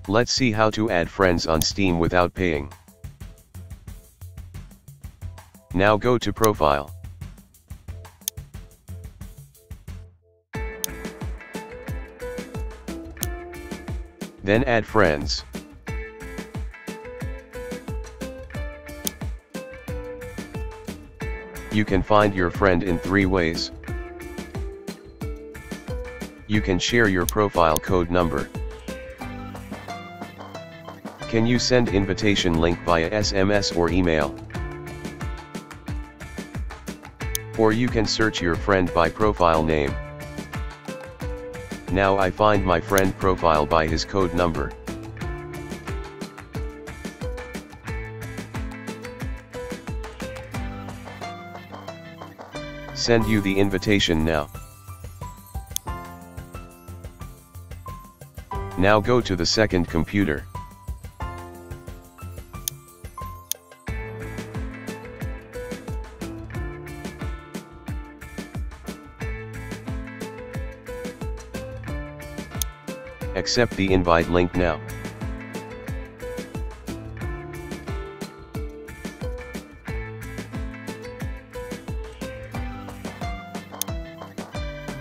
Let's see how to add friends on Steam without paying. Now go to Profile. Then add friends. You can find your friend in 3 ways. You can share your profile code number. Can you send invitation link via SMS or email? Or you can search your friend by profile name. Now I find my friend profile by his code number. Send you the invitation now. Now go to the second computer. Accept the invite link now.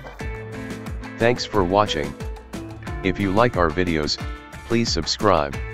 Thanks for watching. If you like our videos, please subscribe.